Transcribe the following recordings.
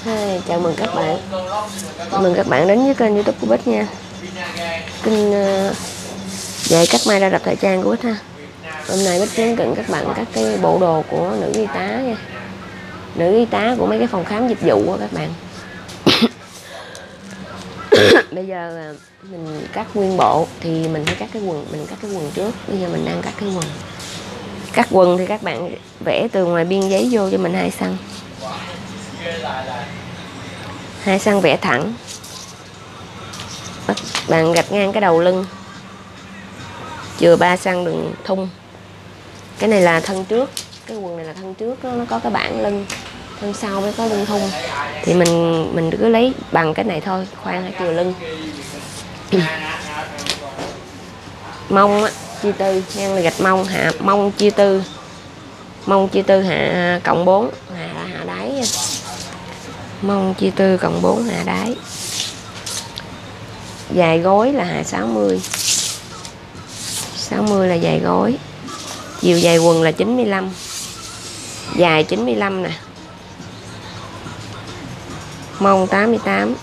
Hi, chào mừng các bạn. Chào mừng các bạn đến với kênh YouTube của Bích nha. Kênh dạy cách may ra rập thời trang của Bích ha. Hôm nay Bích muốn cận các bạn các cái bộ đồ của nữ y tá nha. Nữ y tá của mấy cái phòng khám dịch vụ của các bạn. Bây giờ mình cắt nguyên bộ thì mình phải cắt cái quần, mình cắt cái quần trước. Bây giờ mình đang cắt cái quần. Cắt quần thì các bạn vẽ từ ngoài biên giấy vô cho mình 2 xăng. 2 xăng vẽ thẳng. Bạn gạch ngang cái đầu lưng, chừa 3 xăng đường thun. Cái này là thân trước, cái quần này là thân trước nó có cái bảng lưng, thân sau mới có lưng thun. Thì mình cứ lấy bằng cái này thôi, khoan hay chừa lưng. Mông á, chia tư, ngang là gạch mông, hạ mông chia tư. Mông chia tư hạ cộng 4, hạ đáy nha. Mông chia tư cộng 4 hạ đáy. Dài gối là hạ 60. 60 là dài gối. Chiều dài quần là 95. Dài 95 nè. Mông 88.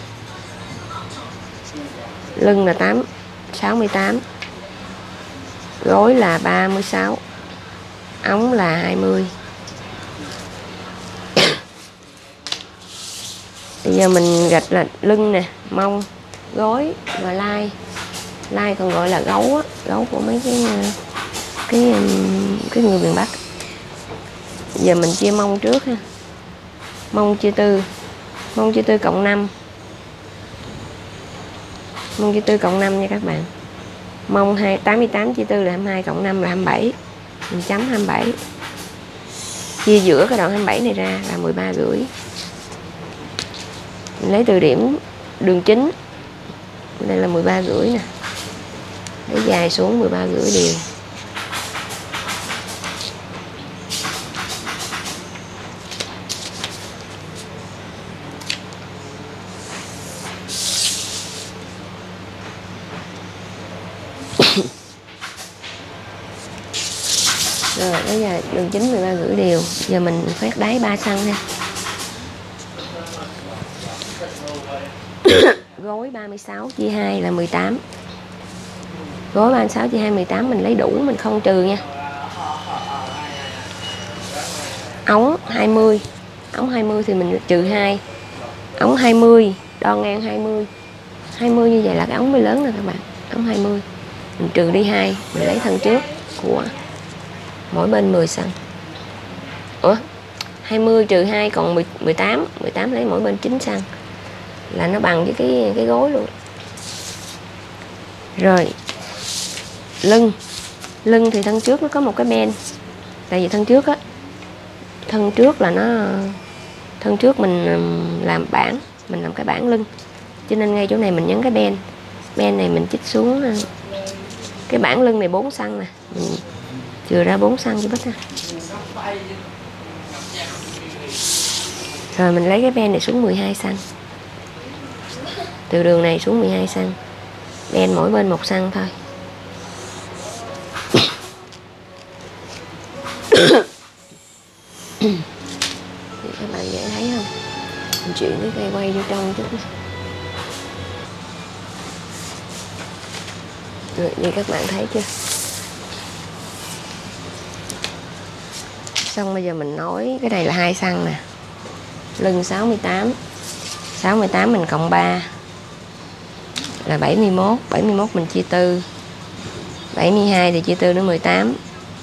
Lưng là 68. Gối là 36. Ống là 20. Bây giờ mình gạch là lưng nè, mông, gối và lai. Lai còn gọi là gấu á, gấu của mấy cái người miền Bắc. Giờ mình chia mông trước ha. Mông chia tư. Mông chia tư cộng 5. Mông chia tư cộng 5 nha các bạn. Mông 88 chia tư là 22 cộng 5 là 27. Mình chấm 27. Chia giữa cái đoạn 27 này ra là 13,5. Mình lấy từ điểm đường chính. Đây là 13,5 nè. Để dài xuống 13,5 đều. Rồi, bây giờ đường chính 13,5 đều. Giờ mình khoét đáy 3 xăng ha. Gối 36 chia 2 là 18. Gối 36 chia 2 18 mình lấy đủ, mình không trừ nha. Ống 20. Ống 20 thì mình trừ 2. Ống 20, đo ngang 20. 20 như vậy là cái ống mới lớn nè các bạn. Ống 20. Mình trừ đi 2, mình lấy thân trước của mỗi bên 10 xăng. Ủa? 20 trừ 2 còn 18, 18 lấy mỗi bên 9 xăng. Là nó bằng với cái gối luôn. Rồi. Lưng thì thân trước nó có một cái ben. Tại vì thân trước á, thân trước là nó, thân trước mình làm bảng, mình làm cái bảng lưng, cho nên ngay chỗ này mình nhấn cái ben. Ben này mình chích xuống cái bảng lưng này 4 xăng nè, mình chừa ra 4 xăng cho Bích ha. Rồi mình lấy cái ben này xuống 12 xăng. Từ đường này xuống 12 xăng. Ben mỗi bên 1 xăng thôi. Các bạn dễ thấy không? Mình chuyển cái cây quay vô trong chút. Rồi, như các bạn thấy chưa? Xong bây giờ mình nối cái này là 2 xăng nè. Lưng 68. 68 mình cộng 3 là 71. 71 mình chia 4. 72 thì chia 4 nữa 18.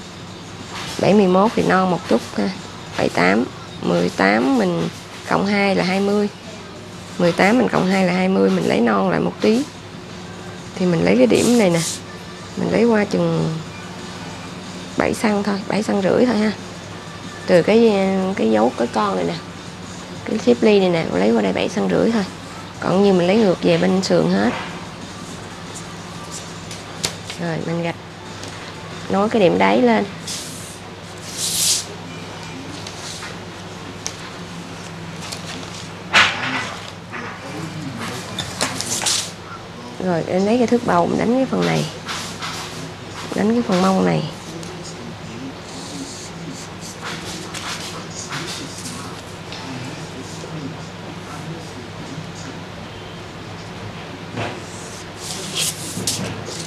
71 thì non một chút ha. 78. 18 mình cộng 2 là 20. 18 mình cộng 2 là 20. Mình lấy non lại một tí. Thì mình lấy cái điểm này nè. Mình lấy qua chừng 7 xăng thôi. 7 xăng rưỡi thôi ha. Từ cái dấu cái con này nè, cái xếp ly này nè, lấy qua đây 7 xăng rưỡi thôi. Còn như mình lấy ngược về bên sườn hết. Rồi mình gạch nối cái điểm đáy lên. Rồi em lấy cái thước bầu mình đánh cái phần này, đánh cái phần mông này.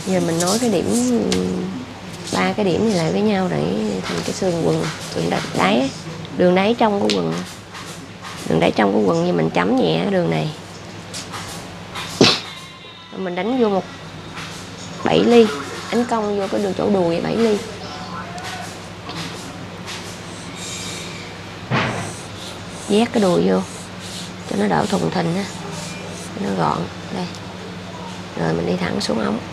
Giờ mình nối cái điểm, 3 cái điểm này lại với nhau để thành cái xương quần, đáy, đường đáy trong của quần. Đường đáy trong của quần như mình chấm nhẹ cái đường này. Mình đánh vô một 7 ly, đánh cong vô cái đường chỗ đùi 7 ly. Vét cái đùi vô cho nó đỡ thùng thình á, cho nó gọn. Đây. Rồi mình đi thẳng xuống ống.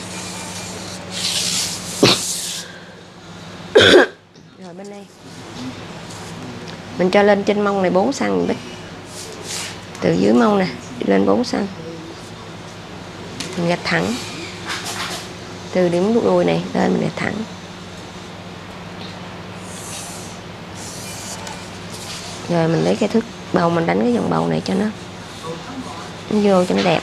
Rồi bên đây mình cho lên trên mông này 4 cm, từ dưới mông nè lên 4 cm, mình gạch thẳng từ điểm đuôi này lên, mình gạch thẳng. Rồi mình lấy cái thước bầu, mình đánh cái vòng bầu này cho nó vô cho nó đẹp.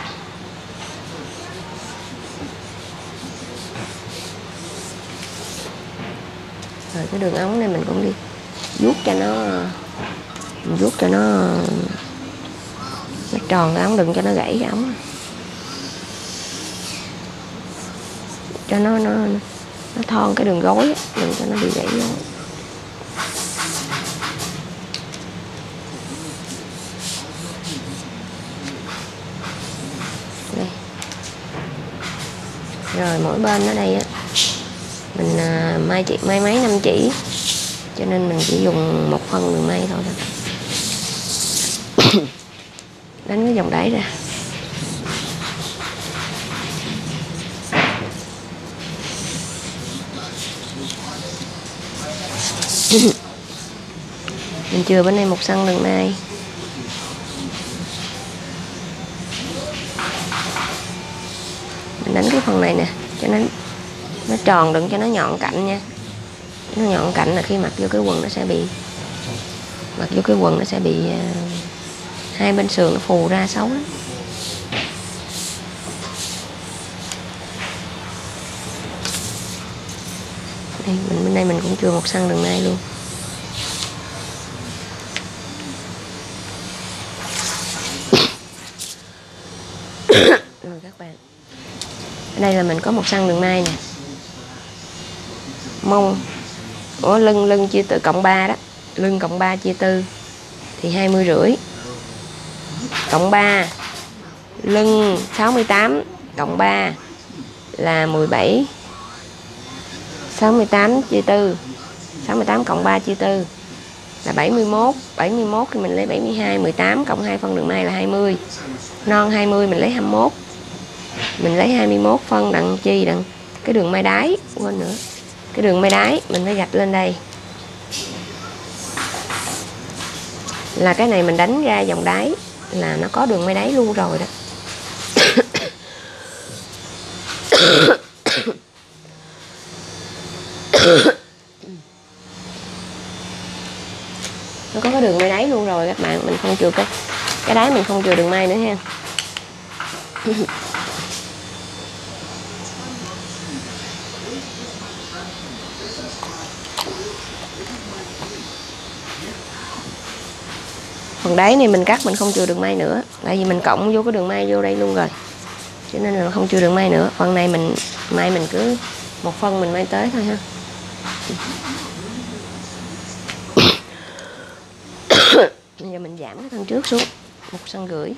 Rồi cái đường ống này mình cũng đi vuốt cho nó, mình vuốt cho nó tròn cái ống, đừng cho nó gãy cái ống, cho nó thon cái đường gối, đừng cho nó bị gãy gối. Đây. Rồi mỗi bên ở đây á mình may máy 5 chỉ, cho nên mình chỉ dùng một phân đường may thôi. Đánh cái vòng đáy ra. Mình chừa bên này 1 cm đường may. Mình đánh cái phần này nè cho nó tròn, đừng cho nó nhọn cạnh nha. Nó nhọn cạnh là khi mặc vô cái quần nó sẽ bị, hai bên sườn nó phù ra xấu lắm. Đây, bên đây mình cũng chừa 1 cm đường may luôn. Rồi các bạn, ở đây là mình có 1 cm đường may nè. Mông lưng chia từ cộng 3 đó, lưng cộng 3 chia 4 thì 20,5 cộng 3, lưng 68 cộng 3 là 17, 68 chia 4, 68 cộng 3 chia 4 là 71. 71 thì mình lấy 72, 18 cộng 2 phân đường may là 20. Non 20 mình lấy 21. Mình lấy 21 phân đặng chi đặng cái đường may đáy, quên nữa. Cái đường may đáy mình phải gạch lên đây. Là cái này mình đánh ra vòng đáy là nó có đường may đáy luôn rồi đó. Nó có cái đường may đáy luôn rồi các bạn, mình không chừa cái đáy, mình không chừa đường may nữa ha. Phần đáy này mình cắt, mình không chừa đường may nữa, tại vì mình cộng vô cái đường may vô đây luôn rồi, cho nên là không chừa đường may nữa. Phần này mình may mình cứ một phân mình may tới thôi ha. Bây giờ mình giảm cái thân trước xuống 1,5 cm.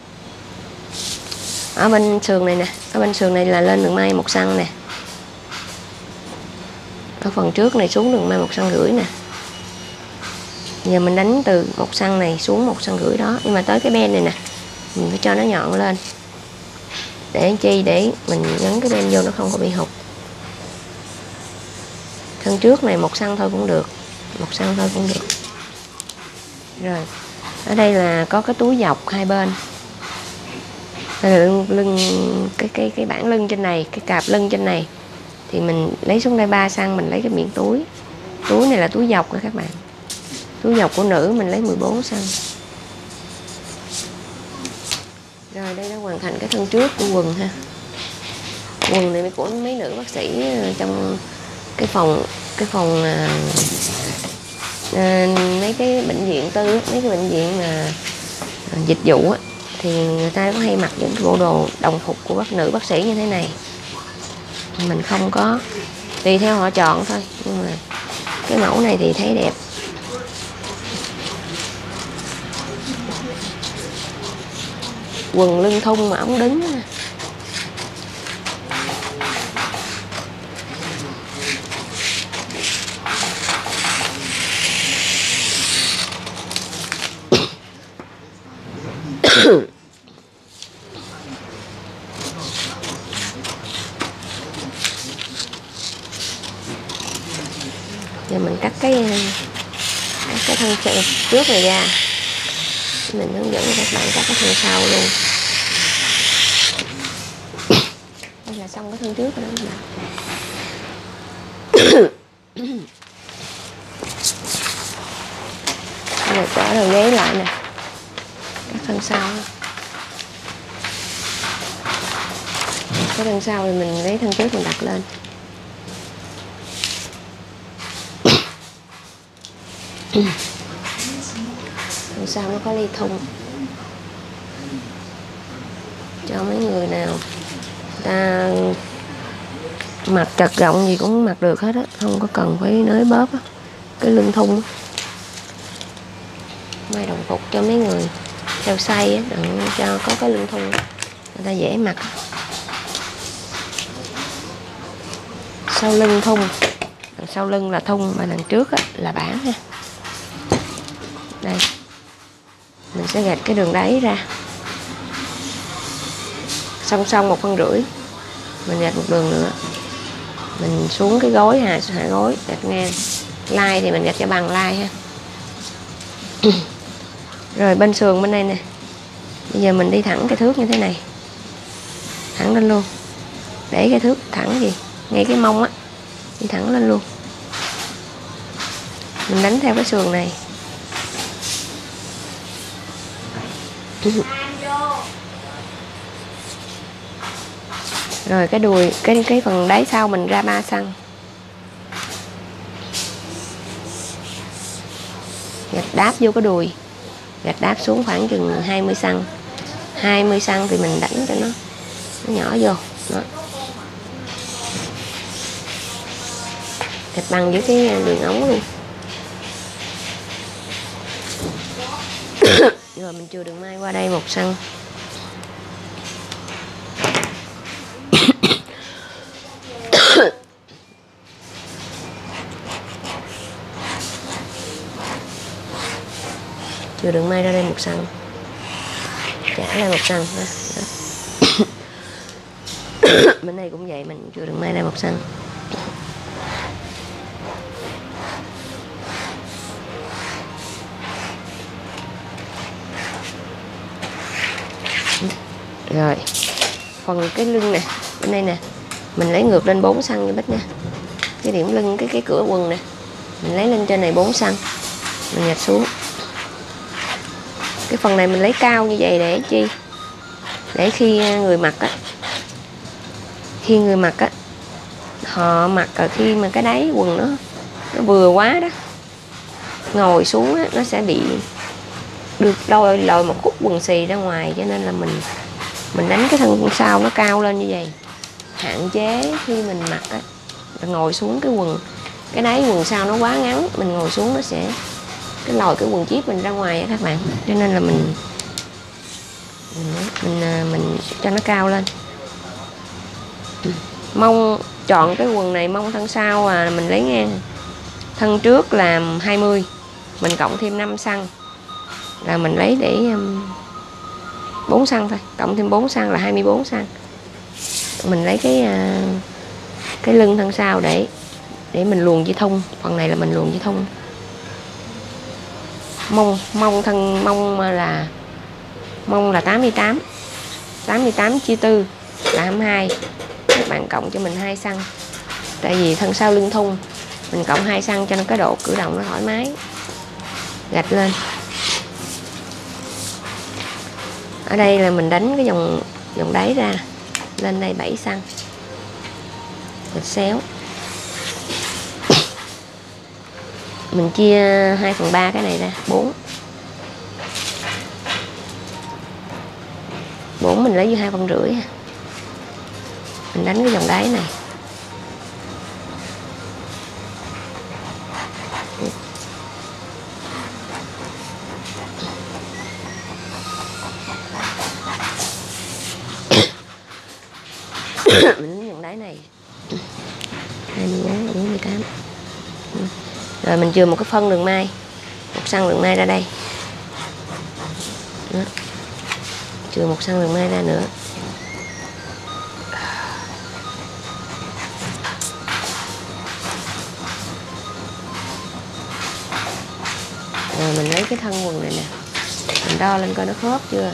Ở bên sườn này nè, ở bên sườn này là lên đường may 1 cm nè. Ở phần trước này xuống đường may 1,5 cm nè. Giờ mình đánh từ 1 cm này xuống 1,5 cm đó, nhưng mà tới cái bên này nè mình phải cho nó nhọn lên. Để chi? Để mình gắn cái bên vô nó không có bị hụt. Thân trước này 1 cm thôi cũng được, 1 cm thôi cũng được. Rồi ở đây là có cái túi dọc hai bên. Đây là lưng cái bảng lưng trên này, cái cạp lưng trên này thì mình lấy xuống đây 3 cm, mình lấy cái miệng túi. Túi này là túi dọc rồi các bạn. Túi dọc của nữ mình lấy 14 cm. Rồi đây đã hoàn thành cái thân trước của quần ha. Quần này của mấy nữ bác sĩ trong cái phòng mấy cái bệnh viện tư, mấy cái bệnh viện mà dịch vụ á, thì người ta có hay mặc những bộ đồ đồng phục của nữ bác sĩ như thế này. Mình không có, tùy theo họ chọn thôi, nhưng mà cái mẫu này thì thấy đẹp. Quần lưng thun mà ống đứng á. Giờ mình cắt cái thân trước này ra, mình hướng dẫn các bạn cắt cái thân sau luôn. Đây là xong cái thân trước rồi đó các bạn. Đây là trở đầu ghế lại nè, cắt thân sau. Cái thân sau thì mình lấy thân trước mình đặt lên. Thân sau nó có ly thun, cho mấy người nào ta mặc chật rộng gì cũng mặc được hết á, không có cần phải nới bóp á. Cái lưng thun á, may đồng phục cho mấy người theo size á, đừng cho có cái lưng thun, người ta dễ mặc. Sau lưng thun, đằng sau lưng là thun và đằng trước á, là bản ha. Đây, mình sẽ gạch cái đường đáy ra, song song 1,5 phân, mình gạch một đường nữa, mình xuống cái gối hạ gối gạch ngang. Lai thì mình gạch cho bằng lai ha. Rồi bên sườn bên đây nè, bây giờ mình đi thẳng cái thước như thế này, thẳng lên luôn, để cái thước thẳng gì ngay cái mông á, đi thẳng lên luôn. Mình đánh theo cái sườn này. Rồi cái đùi, cái phần đáy sau mình ra 3 cm. Gạch đáp vô cái đùi, gạch đáp xuống khoảng chừng 20 cm. 20 cm thì mình đánh cho nó nhỏ vô. Đó. Gạch bằng với cái đường ống luôn. Rồi mình chừa đường may qua đây 1 cm. Chừa đường may ra đây 1 cm, trả lại 1 cm. Bên đây cũng vậy, mình chừa đường may ra 1 cm. Rồi phần cái lưng nè, bên đây nè, mình lấy ngược lên 4 cm nha Bích nha. Cái điểm lưng, cái cửa quần nè, mình lấy lên trên này 4 cm, mình gạch xuống. Cái phần này mình lấy cao như vậy để chi? Để khi người mặc á, họ mặc khi mà cái đáy quần nó vừa quá đó, ngồi xuống á, nó sẽ bị được lòi một khúc quần xì ra ngoài, cho nên là mình đánh cái thân sau nó cao lên như vậy, hạn chế khi mình mặc á, ngồi xuống cái quần, cái đáy quần sau nó quá ngắn, mình ngồi xuống nó sẽ cái lòi cái quần jeep mình ra ngoài á các bạn, cho nên là mình cho nó cao lên. Mông chọn cái quần này, mông thân sau mình lấy ngang, thân trước là 20, mình cộng thêm 5 cm là mình lấy để 4 cm thôi, cộng thêm 4 cm là 24 cm. Mình lấy cái lưng thân sau để mình luồn dây thun, phần này là mình luồn dây thun. Mông là 88, 88 chia 4 là 22. Các bạn cộng cho mình 2 cm. Tại vì thân sau lưng thun mình cộng 2 cm cho nó cái độ cử động nó thoải mái. Gạch lên. Ở đây là mình đánh cái vòng đáy ra, lên đây 7 cm. Gạch xéo. Mình chia 2/3 cái này ra, 4. 4 mình lấy vô 2,5 phân. Mình đánh cái vòng đáy này. Mình dùng đáy này 24 và 48. Rồi mình chừa một cái phân đường may, 1 xăng đường may ra đây. Đó. Chừa 1 xăng đường may ra nữa. Rồi mình lấy cái thân quần này nè, mình đo lên coi nó khớp chưa.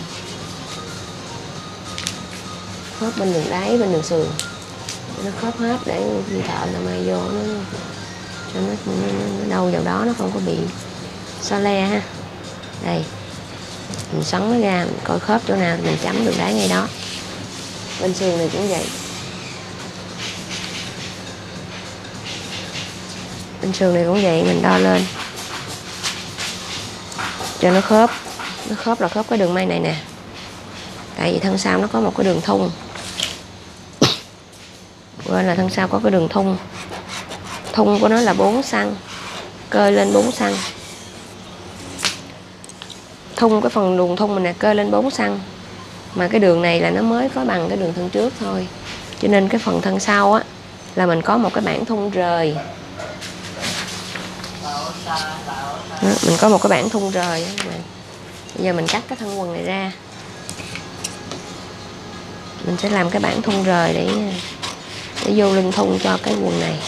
Khớp bên đường đáy, bên đường sườn, nó khớp hết để đi thợ là may vô nó cho nó đâu vào đó, nó không có bị so le ha. Đây, mình xoắn nó ra, mình coi khớp chỗ nào mình chấm đường đáy ngay đó. Bên sườn này cũng vậy, bên sườn này cũng vậy, mình đo lên cho nó khớp. Nó khớp là khớp cái đường may này nè, tại vì thân sau nó có một cái đường thun, quên là thân sau có cái đường thun. Thun của nó là 4 xăng, cơi lên 4 xăng. Thun cái phần luồn thun mình nè, cơi lên 4 xăng. Mà cái đường này là nó mới có bằng cái đường thân trước thôi, cho nên cái phần thân sau á là mình có một cái bảng thun rời. Đó, mình có một cái bảng thun rời đó. Bây giờ mình cắt cái thân quần này ra, mình sẽ làm cái bảng thun rời để vô lưng thun cho cái quần này.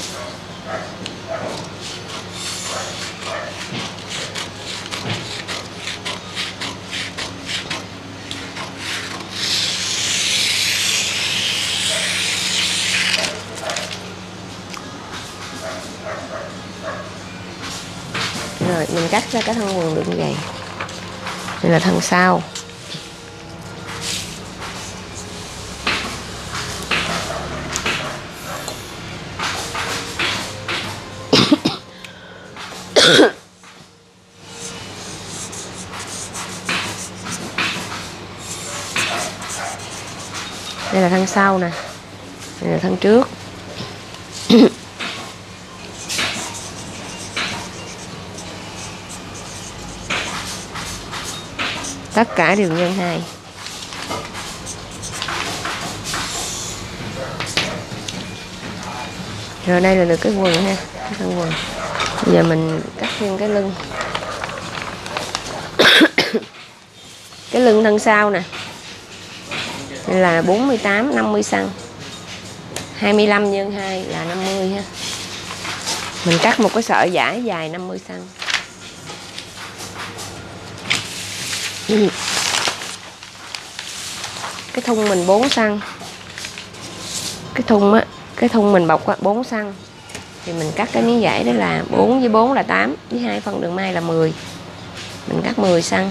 Rồi mình cắt ra cái thân quần được như vậy. Đây là thân sau. Đây là thân sau nè, đây là thân trước. Tất cả đều nhân 2. Rồi đây là được cái quần ha, cái thân quần. Bây giờ mình cắt thêm cái lưng. Cái lưng thân sau nè, đây là 48, 50 cm. 25 nhân 2 là 50 ha. Mình cắt một cái sợi vải dài 50 cm. Cái thun mình 4 xăng. Cái thun mình bọc 4 xăng. Thì mình cắt cái miếng vải đó là 4 với 4 là 8, với 2 phân đường may là 10. Mình cắt 10 xăng.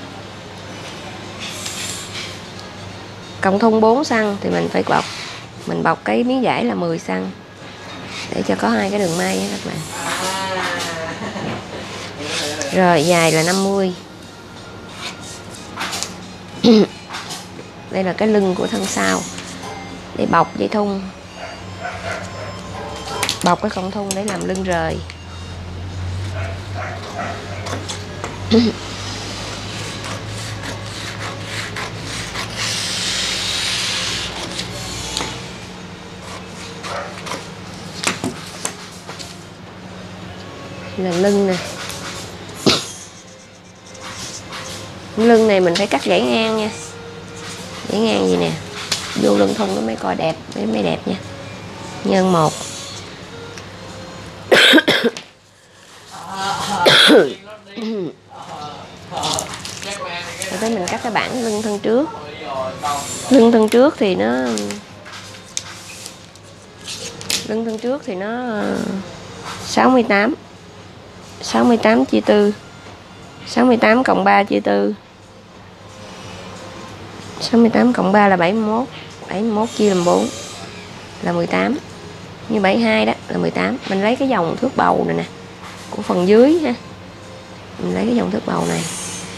Cộng thun 4 xăng thì mình phải bọc. Mình bọc cái miếng vải là 10 xăng để cho có 2 cái đường may các bạn. Rồi dài là 50. Đây là cái lưng của thân sau để bọc dây thun, bọc cái cọng thun để làm lưng rời. Là lưng nè. Lưng này mình phải cắt dãy ngang nha, dãy ngang gì nè, vô lưng thun nó mới coi đẹp, mới đẹp nha. Nhân 1. Rồi tới mình cắt cái bảng lưng thân trước. Lưng thân trước thì nó 68 chia 4, 68 cộng 3 chia 4, 68 cộng 3 là 71, 71 chia làm 4 là 18, như 72 đó là 18. Mình lấy cái dòng thước bầu này nè, của phần dưới ha, mình lấy cái dòng thước bầu này.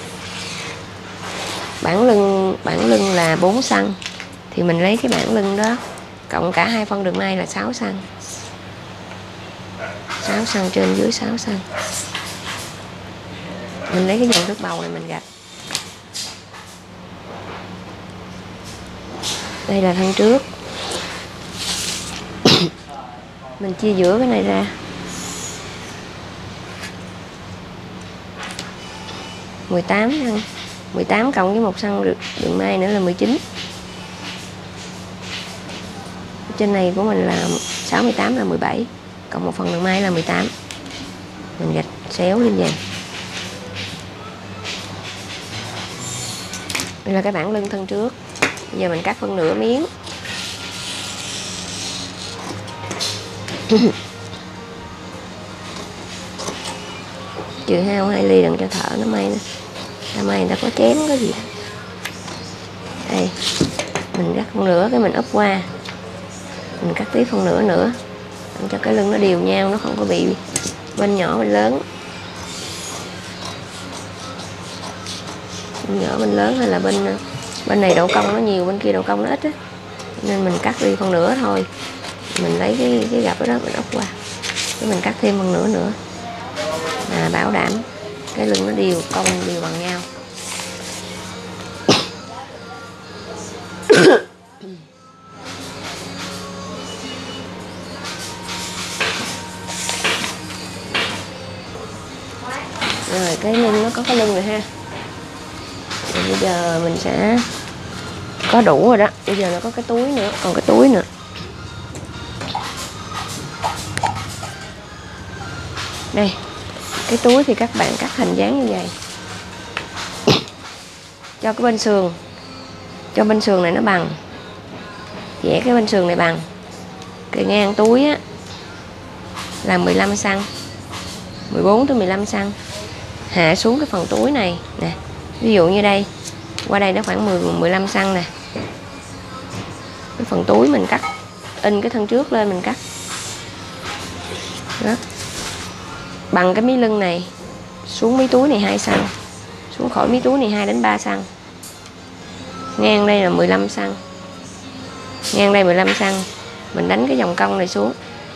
Bản lưng là 4 xăng thì mình lấy cái bản lưng đó cộng cả 2 phân đường may là 6 xăng. 6 xăng trên dưới 6 xăng. Mình lấy cái dòng thước bầu này mình gạch. Đây là thân trước. Mình chia giữa cái này ra. 18 cm. 18 cộng với 1 cm đường may nữa là 19. Trên này của mình là 68 là 17, cộng 1 phần đường may là 18. Mình gạch xéo lên vậy. Đây là cái bản lưng thân trước. Bây giờ mình cắt phân nửa miếng. Trừ hao 2 ly đừng cho thợ nó may nữa. Ta may người ta có chém có gì. Đây, mình cắt phân nửa cái mình úp qua. Mình cắt tiếp phân nửa nữa để cho cái lưng nó đều nhau, nó không có bị bên nhỏ bên lớn. Bên nhỏ bên lớn hay là bên này độ cong nó nhiều, bên kia độ cong nó ít á, nên mình cắt đi phân nửa thôi. Mình lấy cái gập đó mình úp qua, cái mình cắt thêm phân nửa nữa là bảo đảm cái lưng nó đều cong đều bằng nhau. Rồi cái lưng nó có cái lưng rồi ha. Rồi bây giờ mình sẽ có đủ rồi đó. Bây giờ nó có cái túi nữa, còn cái túi nữa. Đây, cái túi thì các bạn cắt hình dáng như vậy. Cho cái bên sườn, cho bên sườn này nó bằng, vẽ cái bên sườn này bằng. Cái ngang túi á là 15 cm, 14 tới 15 cm. Hạ xuống cái phần túi này nè. Ví dụ như đây, qua đây nó khoảng 15 cm nè. Cái phần túi mình cắt, in cái thân trước lên mình cắt. Đó. Bằng cái mí lưng này xuống mí túi này 2 cm, xuống khỏi mí túi này 2 đến 3 cm. Ngang đây là 15 cm, ngang đây 15 cm. Mình đánh cái vòng cong này xuống.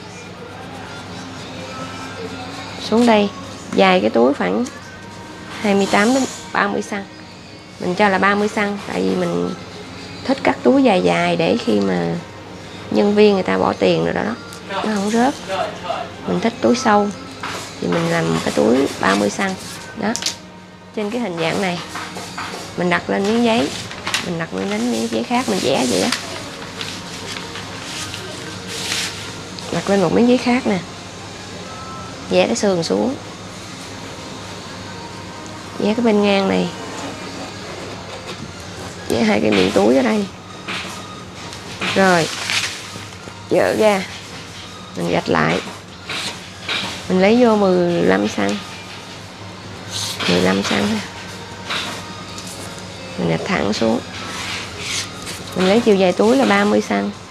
Xuống đây dài cái túi khoảng 28 đến 30 cm. Mình cho là 30 cm tại vì mình thích cắt túi dài dài để khi mà nhân viên người ta bỏ tiền rồi đó, nó không rớt. Mình thích túi sâu thì mình làm cái túi 30 cm. Đó. Trên cái hình dạng này mình đặt lên miếng giấy, mình đặt lên đánh miếng giấy khác mình vẽ vậy á. Đặt lên một miếng giấy khác nè. Vẽ cái sườn xuống. Vẽ cái bên ngang này. Vẽ 2 cái miệng túi ở đây. Rồi dỡ ra. Mình gạch lại. Mình lấy vô 15 cm. 15 cm ha. Mình gạch thẳng xuống. Mình lấy chiều dài túi là 30 cm.